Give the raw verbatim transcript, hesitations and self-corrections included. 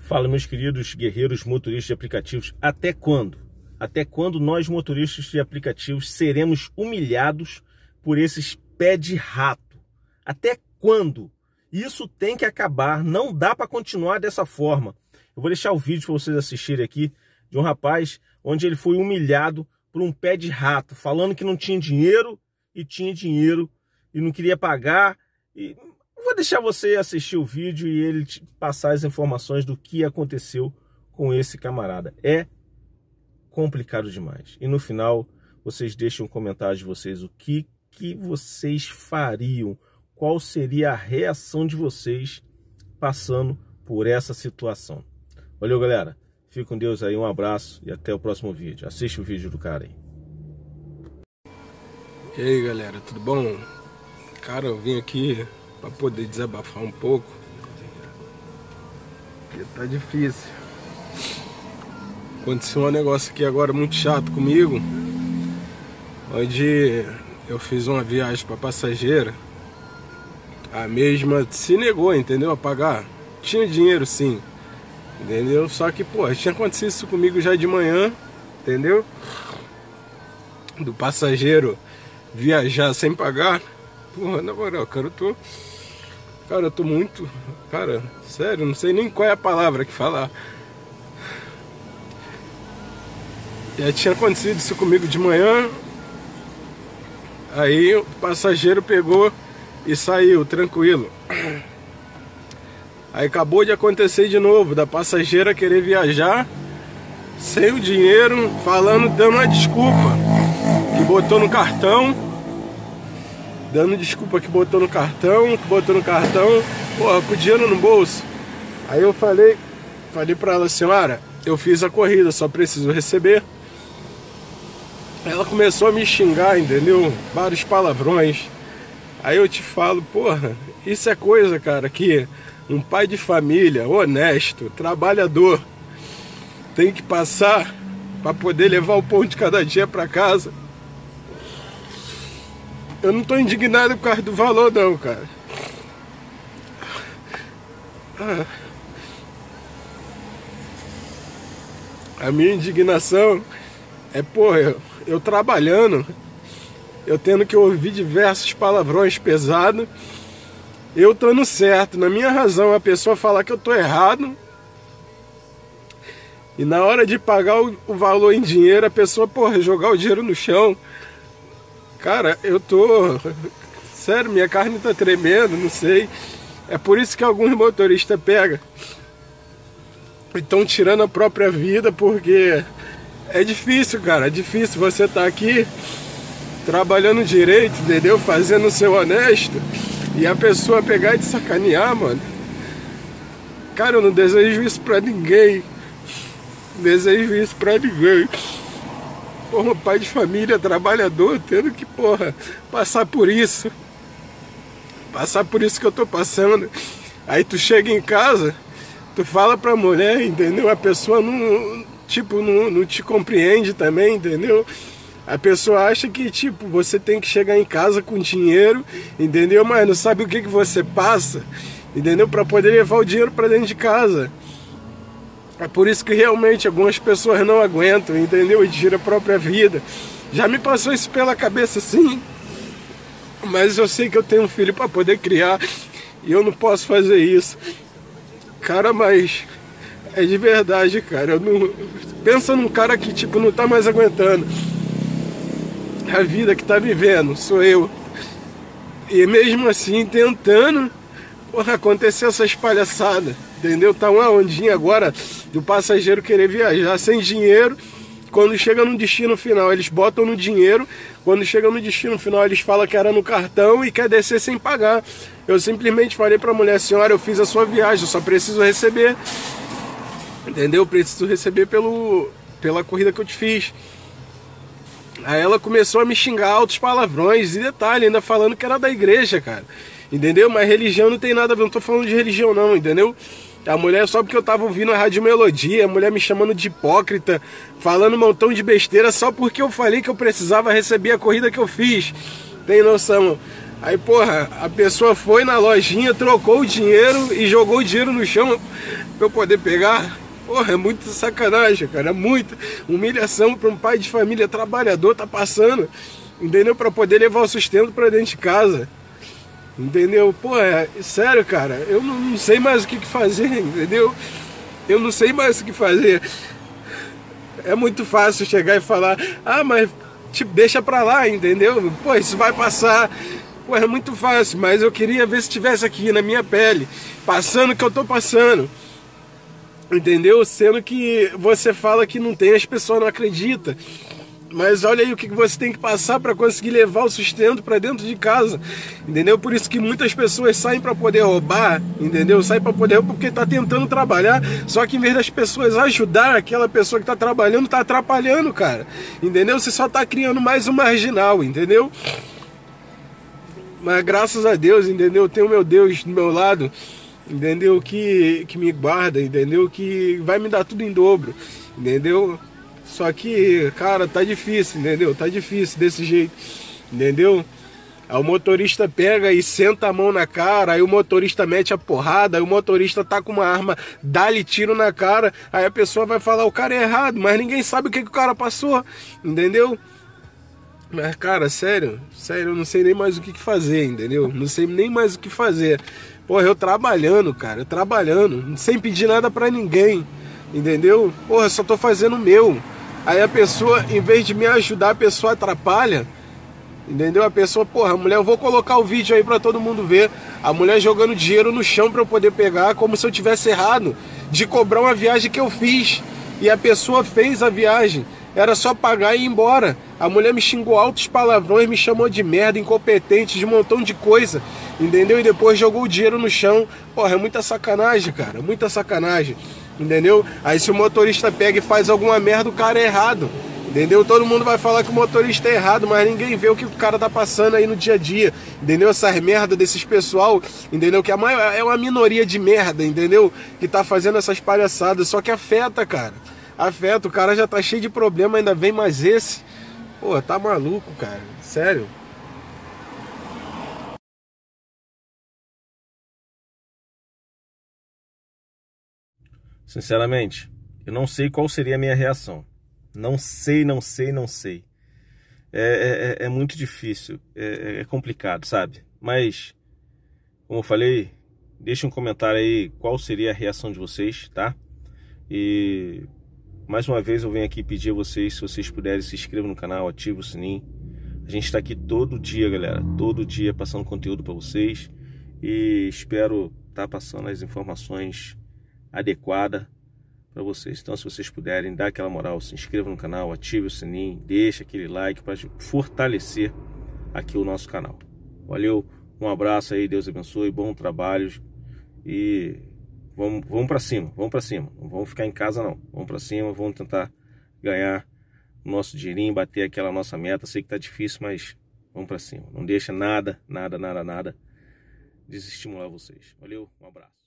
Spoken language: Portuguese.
Fala, meus queridos guerreiros motoristas de aplicativos, até quando? Até quando nós motoristas de aplicativos seremos humilhados por esses pé de rato? Até quando? Isso tem que acabar, não dá para continuar dessa forma. Eu vou deixar o vídeo para vocês assistirem aqui de um rapaz onde ele foi humilhado por um pé de rato, falando que não tinha dinheiro e tinha dinheiro e não queria pagar. E vou deixar você assistir o vídeo e ele te passar as informações do que aconteceu com esse camarada. É complicado demais. E no final, vocês deixam um comentário de vocês. O que, que vocês fariam? Qual seria a reação de vocês passando por essa situação? Valeu, galera. Fique com Deus aí. Um abraço e até o próximo vídeo. Assiste o vídeo do cara aí. E aí, galera, tudo bom? Cara, eu vim aqui para poder desabafar um pouco, porque tá difícil. Aconteceu um negócio aqui agora muito chato comigo, onde eu fiz uma viagem para passageira, a mesma se negou, entendeu, a pagar. Tinha dinheiro sim, entendeu? Só que, pô, tinha acontecido isso comigo já de manhã, entendeu? Do passageiro viajar sem pagar. Porra, na moral, cara, eu tô... Cara, eu tô muito... Cara, sério, não sei nem qual é a palavra que falar. Já tinha acontecido isso comigo de manhã. Aí o passageiro pegou e saiu, tranquilo. Aí acabou de acontecer de novo, da passageira querer viajar sem o dinheiro, falando, dando uma desculpa que botou no cartão. Dando desculpa que botou no cartão, que botou no cartão, porra, com o dinheiro no bolso. Aí eu falei, falei pra ela, senhora, eu fiz a corrida, só preciso receber. Ela começou a me xingar, entendeu? Vários palavrões. Aí eu te falo, porra, isso é coisa, cara, que um pai de família, honesto, trabalhador, tem que passar pra poder levar o pão de cada dia pra casa. Eu não tô indignado por causa do valor não, cara. Ah. A minha indignação é, porra, eu, eu trabalhando, eu tendo que ouvir diversos palavrões pesados, eu estando certo, na minha razão, a pessoa falar que eu tô errado, e na hora de pagar o, o valor em dinheiro, a pessoa, porra, jogar o dinheiro no chão. Cara, eu tô... Sério, minha carne tá tremendo, não sei. É por isso que alguns motoristas pegam e estão tirando a própria vida, porque é difícil, cara. É difícil você tá aqui trabalhando direito, entendeu? Fazendo o seu honesto e a pessoa pegar e te sacanear, mano. Cara, eu não desejo isso pra ninguém. Não desejo isso pra ninguém. Porra, um pai de família, trabalhador, tendo que, porra, passar por isso. Passar por isso que eu tô passando. Aí tu chega em casa, tu fala pra mulher, entendeu? A pessoa não, tipo, não, não te compreende também, entendeu? A pessoa acha que, tipo, você tem que chegar em casa com dinheiro, entendeu? Mas não sabe o que que você passa, entendeu? Pra poder levar o dinheiro pra dentro de casa. É por isso que realmente algumas pessoas não aguentam, entendeu? E tiram a própria vida. Já me passou isso pela cabeça, sim. Mas eu sei que eu tenho um filho para poder criar e eu não posso fazer isso. Cara, mas é de verdade, cara. Eu não... Pensa num cara que, tipo, não tá mais aguentando a vida que tá vivendo, sou eu. E mesmo assim, tentando, porra, acontecer essas palhaçadas. Entendeu? Tá uma ondinha agora do passageiro querer viajar sem dinheiro. Quando chega no destino final, eles botam no dinheiro. Quando chega no destino final, eles falam que era no cartão e quer descer sem pagar. Eu simplesmente falei pra mulher, senhora, eu fiz a sua viagem, eu só preciso receber. Entendeu? Eu preciso receber pelo, pela corrida que eu te fiz. Aí ela começou a me xingar altos palavrões. E detalhe, ainda falando que era da igreja, cara. Entendeu? Mas religião não tem nada a ver, não tô falando de religião não, entendeu? A mulher, só porque eu tava ouvindo a Rádio Melodia, a mulher me chamando de hipócrita, falando um montão de besteira, só porque eu falei que eu precisava receber a corrida que eu fiz. Tem noção? Aí, porra, a pessoa foi na lojinha, trocou o dinheiro e jogou o dinheiro no chão pra eu poder pegar. Porra, é muita sacanagem, cara, é muita humilhação para um pai de família trabalhador tá passando, entendeu? Para poder levar o sustento para dentro de casa, entendeu? Pô, é sério, cara, eu não, não sei mais o que, que fazer, entendeu? Eu não sei mais o que fazer. É muito fácil chegar e falar, ah, mas tipo, deixa pra lá, entendeu? Pô, isso vai passar. Pô, é muito fácil, mas eu queria ver se tivesse aqui na minha pele, passando o que eu tô passando. Entendeu? Sendo que você fala que não tem, as pessoas não acreditam. Mas olha aí o que você tem que passar para conseguir levar o sustento para dentro de casa. Entendeu? Por isso que muitas pessoas saem para poder roubar, entendeu? Saem para poder roubar porque tá tentando trabalhar, só que em vez das pessoas ajudar aquela pessoa que tá trabalhando, tá atrapalhando, cara. Entendeu? Você só tá criando mais um marginal, entendeu? Mas graças a Deus, entendeu? Eu tenho meu Deus do meu lado, entendeu? Que, que me guarda, entendeu? Que vai me dar tudo em dobro, entendeu? Só que, cara, tá difícil, entendeu? Tá difícil desse jeito, entendeu? Aí o motorista pega e senta a mão na cara, aí o motorista mete a porrada, aí o motorista tá com uma arma, dá-lhe tiro na cara, aí a pessoa vai falar, o cara é errado, mas ninguém sabe o que, que o cara passou, entendeu? Mas, cara, sério, sério, eu não sei nem mais o que fazer, entendeu? Não sei nem mais o que fazer. Porra, eu trabalhando, cara, eu trabalhando, sem pedir nada pra ninguém, entendeu? Porra, só tô fazendo o meu. Aí a pessoa, em vez de me ajudar, a pessoa atrapalha, entendeu? A pessoa, porra, a mulher, eu vou colocar o vídeo aí pra todo mundo ver. A mulher jogando dinheiro no chão pra eu poder pegar, como se eu tivesse errado de cobrar uma viagem que eu fiz. E a pessoa fez a viagem. Era só pagar e ir embora. A mulher me xingou altos palavrões, me chamou de merda, incompetente, de um montão de coisa, entendeu? E depois jogou o dinheiro no chão. Porra, é muita sacanagem, cara, muita sacanagem, entendeu? Aí se o motorista pega e faz alguma merda, o cara é errado, entendeu? Todo mundo vai falar que o motorista é errado, mas ninguém vê o que o cara tá passando aí no dia a dia, entendeu? Essas merdas desses pessoal, entendeu? Que a maior, é uma minoria de merda, entendeu? Que tá fazendo essas palhaçadas, só que afeta, cara. Afeta, o cara já tá cheio de problema, ainda vem mais esse. Pô, tá maluco, cara, sério. Sinceramente, eu não sei qual seria a minha reação. Não sei, não sei, não sei. É, é, é muito difícil, é, é complicado, sabe? Mas, como eu falei, deixa um comentário aí qual seria a reação de vocês, tá? E mais uma vez eu venho aqui pedir a vocês, se vocês puderem, se inscrevam no canal, ativem o sininho. A gente está aqui todo dia, galera, todo dia passando conteúdo para vocês. E espero estar passando as informações adequadas para vocês. Então, se vocês puderem, dá aquela moral, se inscreva no canal, ative o sininho, deixa aquele like para fortalecer aqui o nosso canal. Valeu, um abraço aí, Deus abençoe, bom trabalho e vamos, vamos para cima, vamos para cima. Não vamos ficar em casa não, vamos para cima, vamos tentar ganhar o nosso dinheirinho, bater aquela nossa meta. Sei que tá difícil, mas vamos para cima. Não deixa nada, nada, nada, nada desestimular vocês. Valeu, um abraço.